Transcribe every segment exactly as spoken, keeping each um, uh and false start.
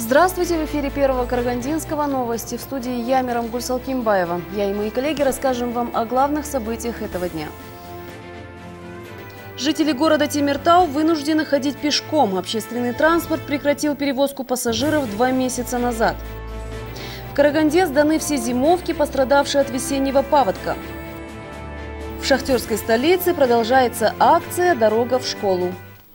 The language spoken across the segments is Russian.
Здравствуйте! В эфире Первого Карагандинского новости. В студии я, Мирамгуль Салкимбаева. Я и мои коллеги расскажем вам о главных событиях этого дня. Жители города Темиртау вынуждены ходить пешком. Общественный транспорт прекратил перевозку пассажиров два месяца назад. В Караганде сданы все зимовки, пострадавшие от весеннего паводка. В шахтерской столице продолжается акция «Дорога в школу».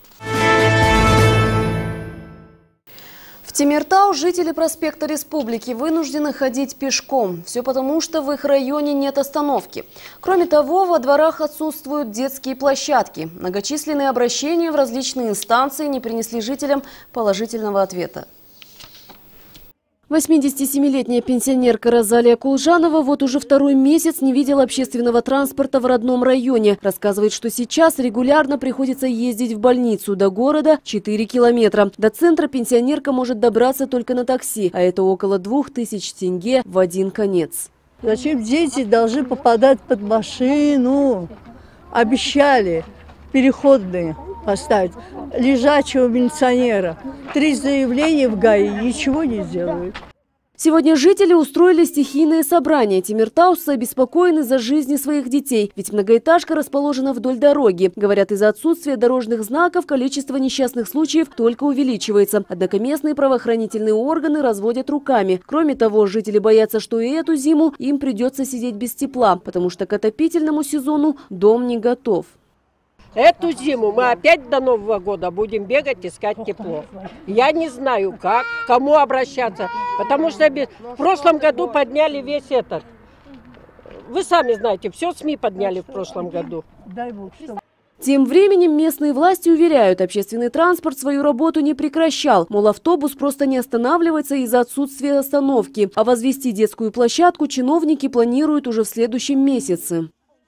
В Темиртау жители проспекта Республики вынуждены ходить пешком. Все потому, что в их районе нет остановки. Кроме того, во дворах отсутствуют детские площадки. Многочисленные обращения в различные инстанции не принесли жителям положительного ответа. восьмидесятисемилетняя пенсионерка Розалия Кулжанова вот уже второй месяц не видела общественного транспорта в родном районе. Рассказывает, что сейчас регулярно приходится ездить в больницу. До города четыре километра. До центра пенсионерка может добраться только на такси, а это около двух тысяч тенге в один конец. Зачем дети должны попадать под машину? Обещали переходные поставить лежачего милиционера. Три заявления в ГАИ, ничего не сделают. Сегодня жители устроили стихийное собрание. Темиртаусцы обеспокоены за жизни своих детей, ведь многоэтажка расположена вдоль дороги. Говорят, из-за отсутствия дорожных знаков количество несчастных случаев только увеличивается. Однако местные правоохранительные органы разводят руками. Кроме того, жители боятся, что и эту зиму им придется сидеть без тепла, потому что к отопительному сезону дом не готов. Эту зиму мы опять до Нового года будем бегать, искать тепло. Я не знаю, как, к кому обращаться, потому что в прошлом году подняли весь этот. Вы сами знаете, все СМИ подняли в прошлом году. Тем временем местные власти уверяют, общественный транспорт свою работу не прекращал. Мол, автобус просто не останавливается из-за отсутствия остановки. А возвести детскую площадку чиновники планируют уже в следующем месяце.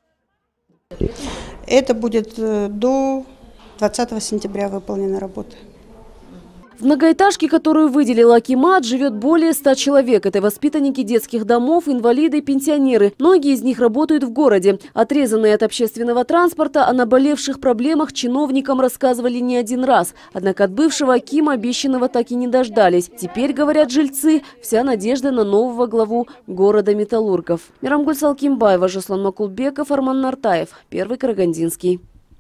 Это будет до двадцатого сентября выполнена работа. В многоэтажке, которую выделил акимат, живет более ста человек. Это воспитанники детских домов, инвалиды и пенсионеры. Многие из них работают в городе. Отрезанные от общественного транспорта, о наболевших проблемах чиновникам рассказывали не один раз. Однако от бывшего акима обещанного так и не дождались. Теперь, говорят жильцы, вся надежда на нового главу города металлургов. Мирамгуль Салкимбаева, Жаслан Макулбеков, Арман Нартаев. Первый Карагандинский.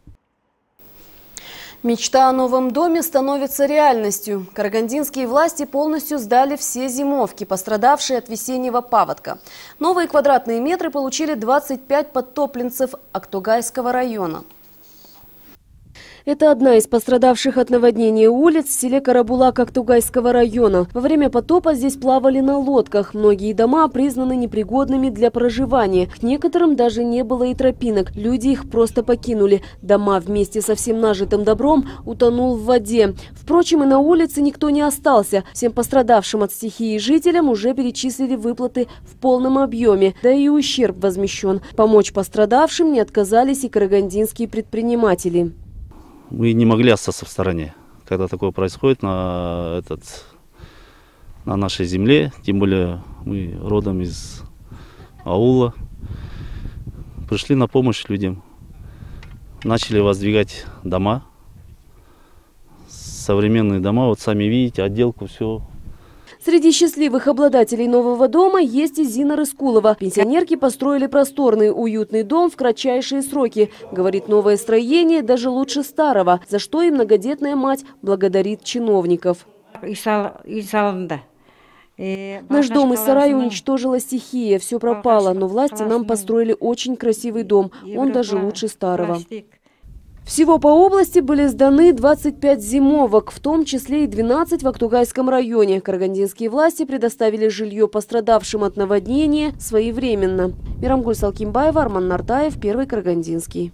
Мечта о новом доме становится реальностью. Карагандинские власти полностью сдали все зимовки, пострадавшие от весеннего паводка. Новые квадратные метры получили двадцать пять подтопленцев Актогайского района. Это одна из пострадавших от наводнения улиц в селе Карабулак Актогайского района. Во время потопа здесь плавали на лодках. Многие дома признаны непригодными для проживания. К некоторым даже не было и тропинок. Люди их просто покинули. Дома вместе со всем нажитым добром утонул в воде. Впрочем, и на улице никто не остался. Всем пострадавшим от стихии жителям уже перечислили выплаты в полном объеме. Да и ущерб возмещен. Помочь пострадавшим не отказались и карагандинские предприниматели. Мы не могли остаться в стороне, когда такое происходит на, этот, на нашей земле. Тем более мы родом из аула. Пришли на помощь людям. Начали воздвигать дома. Современные дома. Вот сами видите, отделку, все. Среди счастливых обладателей нового дома есть и Зина Рыскулова. Пенсионерки построили просторный, уютный дом в кратчайшие сроки. Говорит, новое строение даже лучше старого, за что и многодетная мать благодарит чиновников. Наш дом и сарай уничтожила стихия, все пропало, но власти нам построили очень красивый дом, он даже лучше старого. Всего по области были сданы двадцать пять зимовок, в том числе и двенадцать в Актогайском районе. Карагандинские власти предоставили жилье пострадавшим от наводнения своевременно. Мирамгуль Салкимбаева, Арман Нартаев, Первый Карагандинский.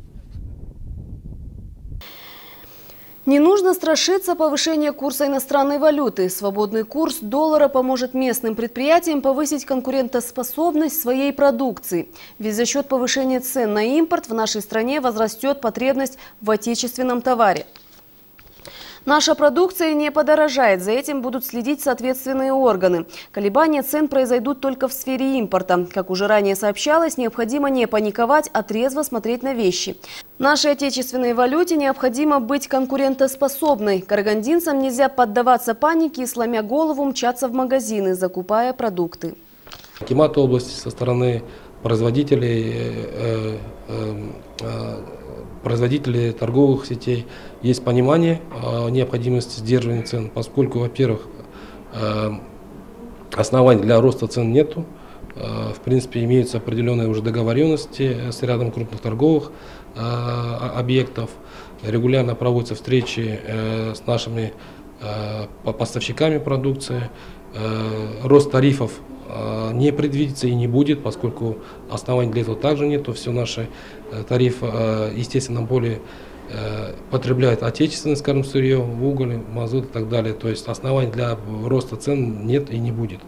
Не нужно страшиться повышения курса иностранной валюты. Свободный курс доллара поможет местным предприятиям повысить конкурентоспособность своей продукции. Ведь за счет повышения цен на импорт в нашей стране возрастет потребность в отечественном товаре. Наша продукция не подорожает, за этим будут следить соответственные органы. Колебания цен произойдут только в сфере импорта. Как уже ранее сообщалось, необходимо не паниковать, а трезво смотреть на вещи. Нашей отечественной валюте необходимо быть конкурентоспособной. Карагандинцам нельзя поддаваться панике и, сломя голову, мчаться в магазины, закупая продукты. Акимат области со стороны производителей, э, э, э, производителей торговых сетей есть понимание о необходимости сдерживания цен, поскольку, во-первых, э, оснований для роста цен нету. Э, в принципе, имеются определенные уже договоренности с рядом крупных торговых э, объектов. Регулярно проводятся встречи э, с нашими э, поставщиками продукции. Э, рост тарифов не предвидится и не будет, поскольку оснований для этого также нет. Все наши тарифы, естественно, более потребляют отечественное, скажем, сырье, уголь, мазут и так далее. То есть оснований для роста цен нет и не будет.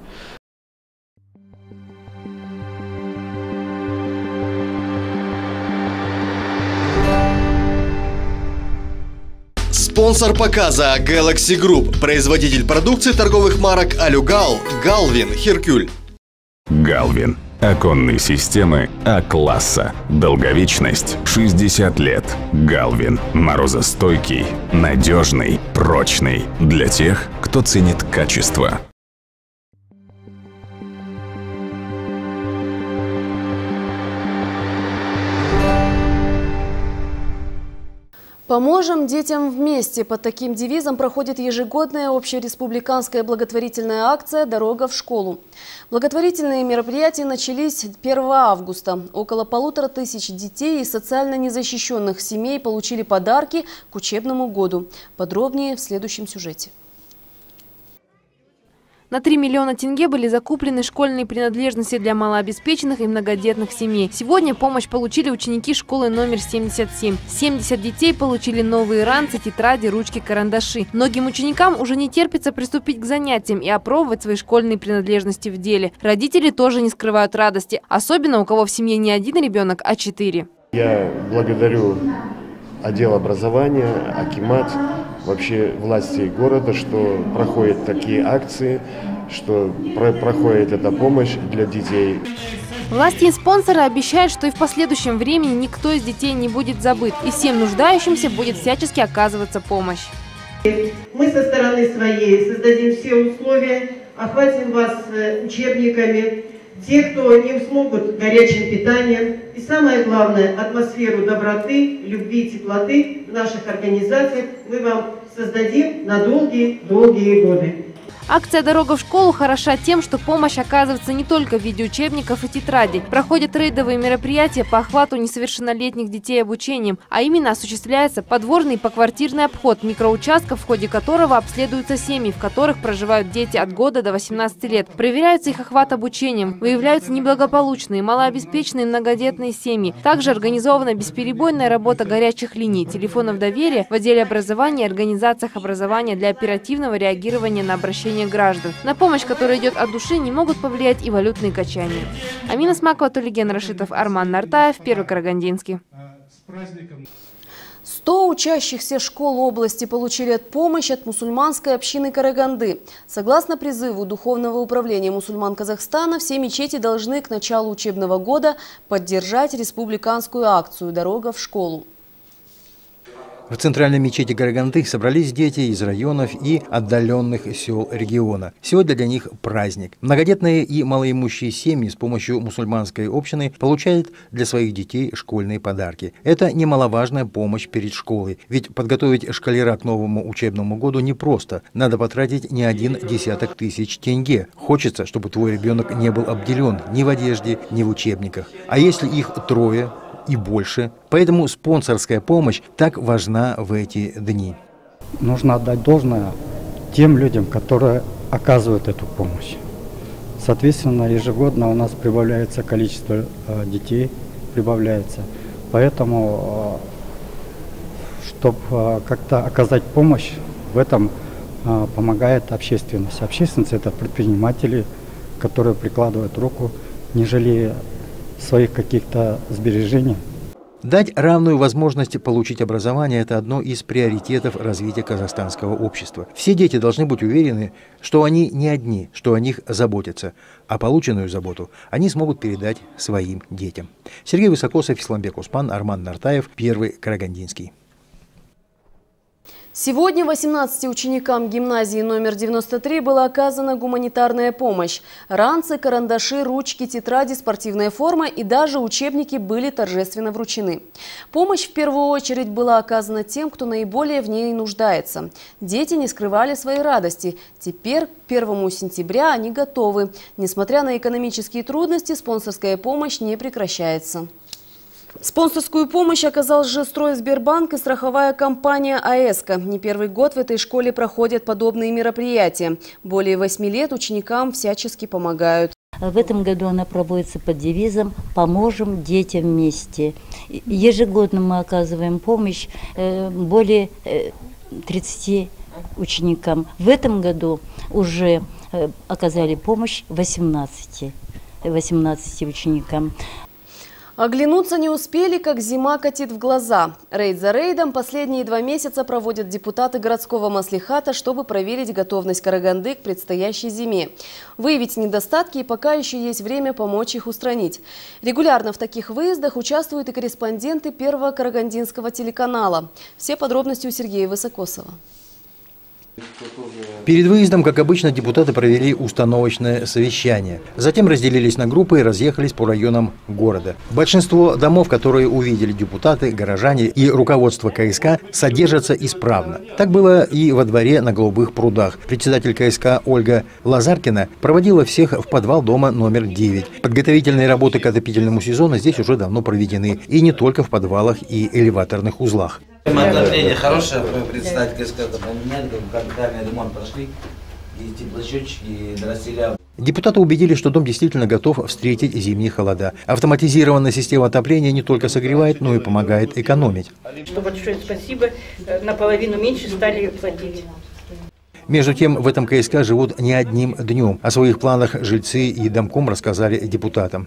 Спонсор показа Galaxy Group, производитель продукции торговых марок Алюгал, Галвин, Херкюль. Галвин. Оконные системы А-класса. Долговечность шестьдесят лет. Галвин. Морозостойкий, надежный, прочный. Для тех, кто ценит качество. Поможем детям вместе. Под таким девизом проходит ежегодная общереспубликанская благотворительная акция «Дорога в школу». Благотворительные мероприятия начались первого августа. Около полутора тысяч детей из социально незащищенных семей получили подарки к учебному году. Подробнее в следующем сюжете. На три миллиона тенге были закуплены школьные принадлежности для малообеспеченных и многодетных семей. Сегодня помощь получили ученики школы номер семьдесят семь. семьдесят детей получили новые ранцы, тетради, ручки, карандаши. Многим ученикам уже не терпится приступить к занятиям и опробовать свои школьные принадлежности в деле. Родители тоже не скрывают радости, особенно у кого в семье не один ребенок, а четыре. Я благодарю отдел образования, акимат, вообще власти города, что проходят такие акции, что про проходит эта помощь для детей. Власти и спонсоры обещают, что и в последующем времени никто из детей не будет забыт, и всем нуждающимся будет всячески оказываться помощь. Мы со стороны своей создадим все условия, охватим вас учебниками. Те, кто не смогут горячим питанием, и самое главное, атмосферу доброты, любви, теплоты в наших организациях мы вам создадим на долгие-долгие годы. Акция «Дорога в школу» хороша тем, что помощь оказывается не только в виде учебников и тетрадей. Проходят рейдовые мероприятия по охвату несовершеннолетних детей обучением, а именно осуществляется подворный поквартирный обход микроучастков, в ходе которого обследуются семьи, в которых проживают дети от года до восемнадцати лет. Проверяется их охват обучением, выявляются неблагополучные, малообеспеченные многодетные семьи. Также организована бесперебойная работа горячих линий, телефонов доверия в отделе образования и организациях образования для оперативного реагирования на обращение граждан. На помощь, которая идет от души, не могут повлиять и валютные качания. Амина Смакова, Тулиген Рашитов, Арман Нартаев, Первый Карагандинский. сто учащихся школ области получили помощь от мусульманской общины Караганды. Согласно призыву Духовного управления мусульман Казахстана, все мечети должны к началу учебного года поддержать республиканскую акцию «Дорога в школу». В центральной мечети Караганды собрались дети из районов и отдаленных сел региона. Сегодня для них праздник. Многодетные и малоимущие семьи с помощью мусульманской общины получают для своих детей школьные подарки. Это немаловажная помощь перед школой, ведь подготовить школяра к новому учебному году непросто. Надо потратить не один десяток тысяч тенге. Хочется, чтобы твой ребенок не был обделен ни в одежде, ни в учебниках. А если их трое и больше? Поэтому спонсорская помощь так важна в эти дни. Нужно отдать должное тем людям, которые оказывают эту помощь. Соответственно, ежегодно у нас прибавляется количество э, детей, прибавляется. Поэтому, э, чтобы э, как-то оказать помощь, в этом э, помогает общественность. Общественность – это предприниматели, которые прикладывают руку, не жалея своих каких-то сбережений. Дать равную возможность получить образование – это одно из приоритетов развития казахстанского общества. Все дети должны быть уверены, что они не одни, что о них заботятся, а полученную заботу они смогут передать своим детям. Сергей Высокосов, Исламбек Успан, Арман Нартаев, Первый Карагандинский. Сегодня восемнадцати ученикам гимназии номер девяносто три была оказана гуманитарная помощь. Ранцы, карандаши, ручки, тетради, спортивная форма и даже учебники были торжественно вручены. Помощь в первую очередь была оказана тем, кто наиболее в ней нуждается. Дети не скрывали своей радости. Теперь к первому сентября они готовы. Несмотря на экономические трудности, спонсорская помощь не прекращается. Спонсорскую помощь оказал Жилстройсбербанк и страховая компания АЭСКО. Не первый год в этой школе проходят подобные мероприятия. Более восьми лет ученикам всячески помогают. В этом году она проводится под девизом «Поможем детям вместе». Ежегодно мы оказываем помощь более тридцати ученикам. В этом году уже оказали помощь восемнадцати, восемнадцати ученикам. Оглянуться не успели, как зима катит в глаза. Рейд за рейдом последние два месяца проводят депутаты городского маслихата, чтобы проверить готовность Караганды к предстоящей зиме. Выявить недостатки, и пока еще есть время помочь их устранить. Регулярно в таких выездах участвуют и корреспонденты Первого Карагандинского телеканала. Все подробности у Сергея Высокосова. Перед выездом, как обычно, депутаты провели установочное совещание. Затем разделились на группы и разъехались по районам города. Большинство домов, которые увидели депутаты, горожане и руководство КСК, содержатся исправно. Так было и во дворе на Голубых прудах. Председатель КСК Ольга Лазаркина проводила всех в подвал дома номер девять. Подготовительные работы к отопительному сезону здесь уже давно проведены. И не только в подвалах и элеваторных узлах. Отопление хорошее, представить КСК поменяли, капитальный ремонт прошли, и теплосчетчики, и дросселя. Депутаты убедились, что дом действительно готов встретить зимние холода. Автоматизированная система отопления не только согревает, но и помогает экономить. Что большое спасибо, наполовину меньше стали платить. Между тем, в этом КСК живут не одним днем. О своих планах жильцы и домком рассказали депутатам.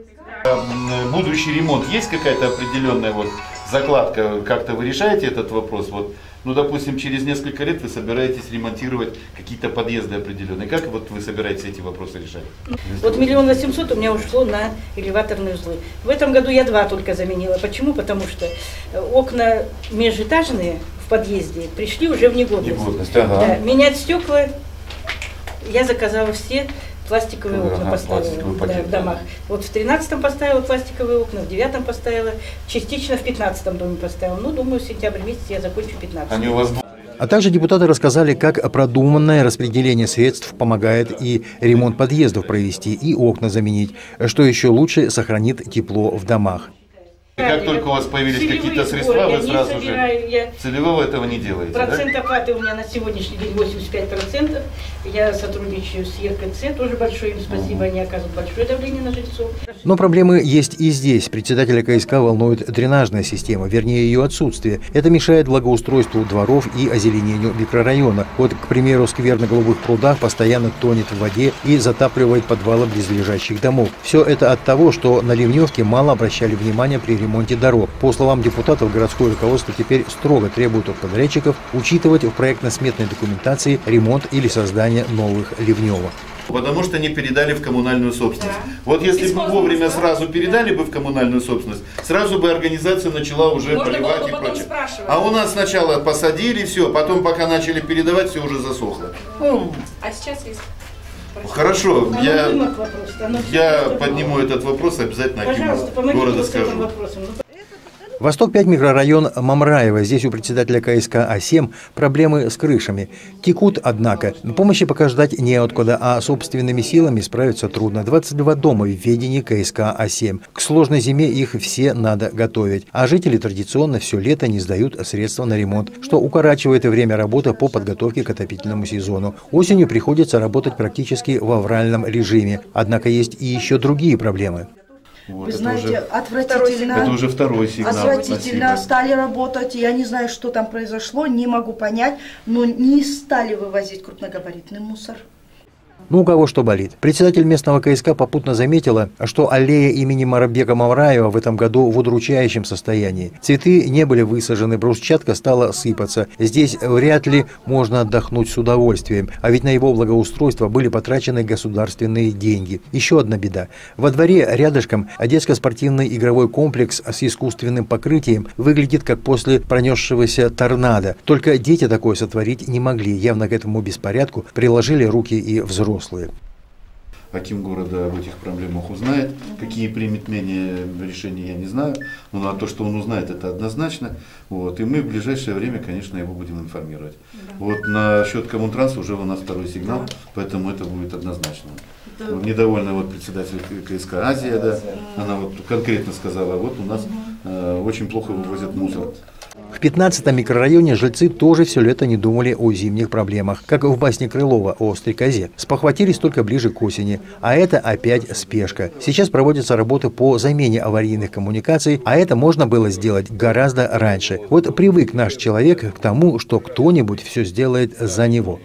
Будущий ремонт, есть какая-то определенная вот закладка, как-то вы решаете этот вопрос? Вот, ну, допустим, через несколько лет вы собираетесь ремонтировать какие-то подъезды определенные. Как вот вы собираетесь эти вопросы решать? Вот миллион восемьсот у меня ушло на элеваторные узлы. В этом году я два только заменила. Почему? Потому что окна межэтажные в подъезде пришли уже в негодность. негодность ага. Да, менять стекла я заказала все. Пластиковые окна ага, поставила да, в домах. Вот в тринадцатом поставила пластиковые окна, в девятом поставила, частично в пятнадцатом доме поставила. Ну, думаю, в сентябре месяце я закончу пятнадцатый. Они у вас... А также депутаты рассказали, как продуманное распределение средств помогает и ремонт подъездов провести, и окна заменить, что еще лучше сохранит тепло в домах. И как только у вас появились какие-то средства, вы сразу же я... целевого этого не делаете, Процент да? оплаты у меня на сегодняшний день восемьдесят пять процентов. Я сотрудничаю с ЕРКЦ, тоже большое им спасибо, они оказывают большое давление на жильцов. Но проблемы есть и здесь. Председателя КСК волнует дренажная система, вернее ее отсутствие. Это мешает благоустройству дворов и озеленению микрорайона. Вот, к примеру, сквер на Голубых прудах постоянно тонет в воде и затапливает подвалы близлежащих домов. Все это от того, что на ливневке мало обращали внимания при ремонте дорог. По словам депутатов, городское руководство теперь строго требует от подрядчиков учитывать в проектно-сметной документации ремонт или создание новых ливневок. Потому что не передали в коммунальную собственность. Да. Вот если бы вовремя сразу передали бы в коммунальную собственность, сразу бы организация начала уже можно поливать и прочее. А у нас сначала посадили, все, потом пока начали передавать, все уже засохло. Mm. А сейчас есть. Хорошо, а я, я подниму этот вопрос, обязательно акиму города скажу. Восток пять, микрорайон Мамраева. Здесь у председателя КСК А семь проблемы с крышами. Текут, однако. Помощи пока ждать неоткуда, а собственными силами справиться трудно. двадцать два дома в ведении КСК А семь. К сложной зиме их все надо готовить. А жители традиционно все лето не сдают средства на ремонт, что укорачивает время работы по подготовке к отопительному сезону. Осенью приходится работать практически в авральном режиме. Однако есть и еще другие проблемы. Вот, Вы знаете, уже отвратительно. Это уже второй сигнал. Отвратительно. Спасибо. Стали работать. Я не знаю, что там произошло, не могу понять, но не стали вывозить крупногабаритный мусор. Ну, у кого что болит. Председатель местного КСК попутно заметила, что аллея имени Марабека Мавраева в этом году в удручающем состоянии. Цветы не были высажены, брусчатка стала сыпаться. Здесь вряд ли можно отдохнуть с удовольствием, а ведь на его благоустройство были потрачены государственные деньги. Еще одна беда. Во дворе рядышком детско-спортивный игровой комплекс с искусственным покрытием выглядит как после пронесшегося торнадо. Только дети такое сотворить не могли. Явно к этому беспорядку приложили руки и взрослые. Аким города об этих проблемах узнает. Какие примет мнение, решения, я не знаю. Но то, что он узнает, это однозначно. Вот. И мы в ближайшее время, конечно, его будем информировать. Да. Вот насчет Коммунтранса уже у нас второй сигнал, да. Поэтому это будет однозначно. Да. Недовольна вот председатель КСК Азия, да, она вот конкретно сказала, вот у нас угу. э, очень плохо вывозят мусор. В пятнадцатом микрорайоне жильцы тоже все лето не думали о зимних проблемах, как в басне Крылова о стрекозе. Спохватились только ближе к осени, а это опять спешка. Сейчас проводятся работы по замене аварийных коммуникаций, а это можно было сделать гораздо раньше. Вот привык наш человек к тому, что кто-нибудь все сделает за него.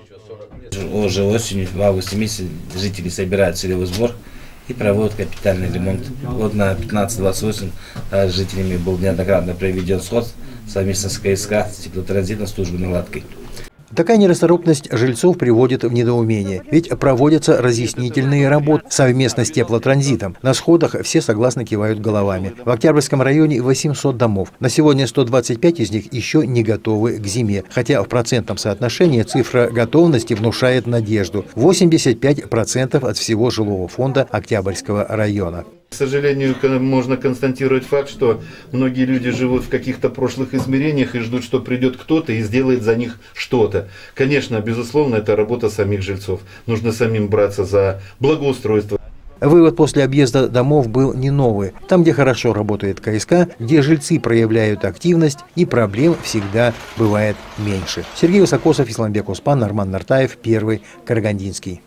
Уже осенью, в августе месяце жители собирают целевой сбор и проводят капитальный ремонт. Вот на пятнадцать двадцать восемь с жителями был неоднократно проведен сход совместно с КСК, с теплотранзитной службой наладкой. Такая нерасторопность жильцов приводит в недоумение, ведь проводятся разъяснительные работы совместно с теплотранзитом. На сходах все согласно кивают головами. В Октябрьском районе восемьсот домов. На сегодня сто двадцать пять из них еще не готовы к зиме, хотя в процентном соотношении цифра готовности внушает надежду. восемьдесят пять процентов от всего жилого фонда Октябрьского района. К сожалению, можно констатировать факт, что многие люди живут в каких-то прошлых измерениях и ждут, что придет кто-то и сделает за них что-то. Конечно, безусловно, это работа самих жильцов. Нужно самим браться за благоустройство. Вывод после объезда домов был не новый. Там, где хорошо работает КСК, где жильцы проявляют активность, и проблем всегда бывает меньше. Сергей Высокосов, Исламбек Оспан, Арман Нартаев, Первый Карагандинский.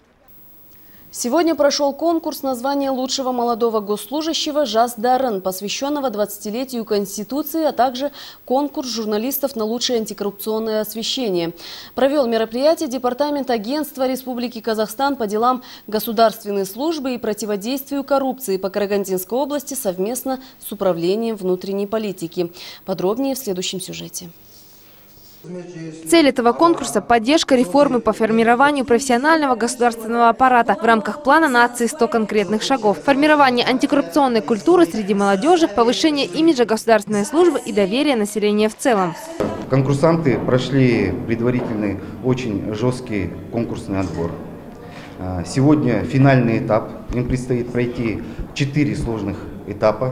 Сегодня прошел конкурс на звание лучшего молодого госслужащего «Жас Даррен», посвященного двадцатилетию Конституции, а также конкурс журналистов на лучшее антикоррупционное освещение. Провел мероприятие Департамент агентства Республики Казахстан по делам государственной службы и противодействию коррупции по Карагандинской области совместно с Управлением внутренней политики. Подробнее в следующем сюжете. Цель этого конкурса – поддержка реформы по формированию профессионального государственного аппарата в рамках плана нации сто конкретных шагов, формирование антикоррупционной культуры среди молодежи, повышение имиджа государственной службы и доверия населения в целом. Конкурсанты прошли предварительный очень жесткий конкурсный отбор. Сегодня финальный этап. Им предстоит пройти четыре сложных этапа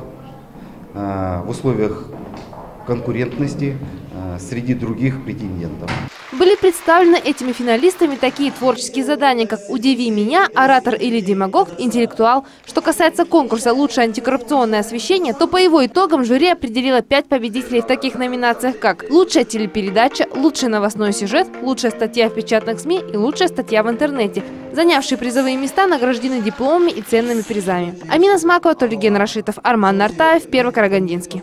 в условиях конкурентности среди других претендентов. Были представлены этими финалистами такие творческие задания, как «Удиви меня», «Оратор или демагог», «Интеллектуал». Что касается конкурса «Лучшее антикоррупционное освещение», то по его итогам жюри определило пять победителей в таких номинациях, как «Лучшая телепередача», «Лучший новостной сюжет», «Лучшая статья в печатных СМИ» и «Лучшая статья в интернете». Занявшие призовые места награждены дипломами и ценными призами. Амина Смакова, Толиген Рашитов, Арман Нартаев, Первый Карагандинский.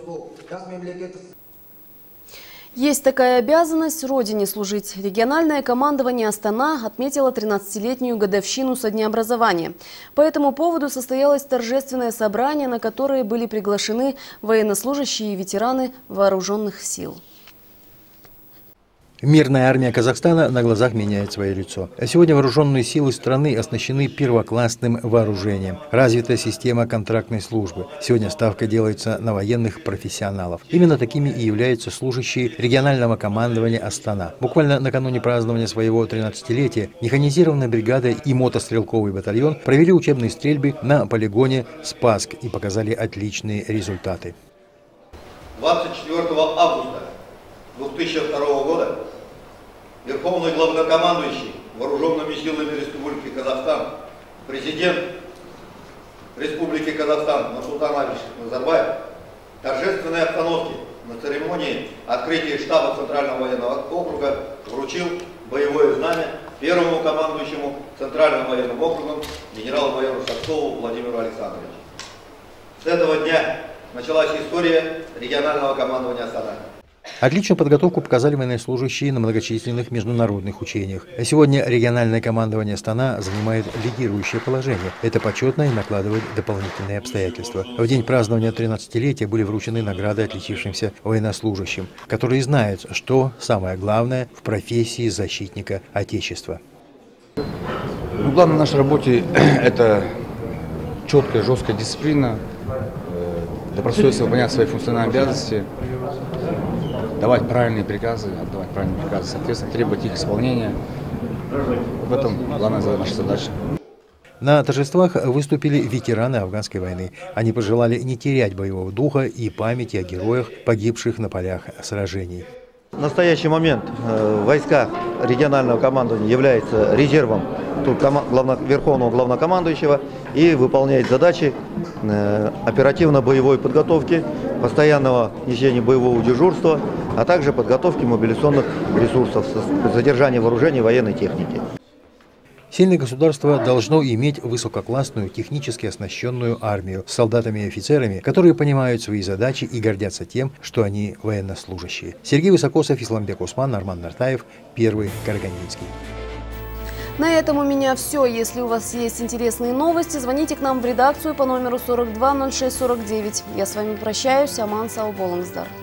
Есть такая обязанность – Родине служить. Региональное командование Астана отметило тринадцатилетнюю годовщину со дня образования. По этому поводу состоялось торжественное собрание, на которое были приглашены военнослужащие и ветераны вооруженных сил. Мирная армия Казахстана на глазах меняет свое лицо. Сегодня вооруженные силы страны оснащены первоклассным вооружением. Развита система контрактной службы. Сегодня ставка делается на военных профессионалов. Именно такими и являются служащие регионального командования Астана. Буквально накануне празднования своего тринадцатилетия механизированная бригада и мотострелковый батальон провели учебные стрельбы на полигоне Спасск и показали отличные результаты. двадцать четвёртого августа две тысячи второго года Верховный главнокомандующий Вооруженными силами Республики Казахстан, президент Республики Казахстан Нурсултан Абишевич Назарбаев в торжественной обстановке на церемонии открытия штаба Центрального военного округа вручил боевое знамя первому командующему Центральным военным округом генерал-майору Шахцову Владимиру Александровичу. С этого дня началась история регионального командования Астана. Отличную подготовку показали военнослужащие на многочисленных международных учениях. А сегодня региональное командование Астана занимает лидирующее положение. Это почетно и накладывает дополнительные обстоятельства. В день празднования тринадцатилетия были вручены награды отличившимся военнослужащим, которые знают, что самое главное в профессии защитника Отечества. Ну, главное в нашей работе – это четкая, жесткая дисциплина, добросовестно выполнять свои функциональные обязанности, давать правильные приказы, отдавать правильные приказы, соответственно, требовать их исполнения. В этом главная наша задача. На торжествах выступили ветераны афганской войны. Они пожелали не терять боевого духа и памяти о героях, погибших на полях сражений. В настоящий момент э, войска регионального командования являются резервом главно, верховного главнокомандующего и выполняет задачи э, оперативно-боевой подготовки, постоянного несения боевого дежурства, а также подготовки мобилизационных ресурсов, задержания вооружений и военной техники. Сильное государство должно иметь высококлассную, технически оснащенную армию с солдатами и офицерами, которые понимают свои задачи и гордятся тем, что они военнослужащие. Сергей Высокосов, Исламбек Усман, Арман Нартаев, Первый Карагандинский. На этом у меня все. Если у вас есть интересные новости, звоните к нам в редакцию по номеру сорок два ноль шесть сорок девять. Я с вами прощаюсь. Аман сау болыңыздар.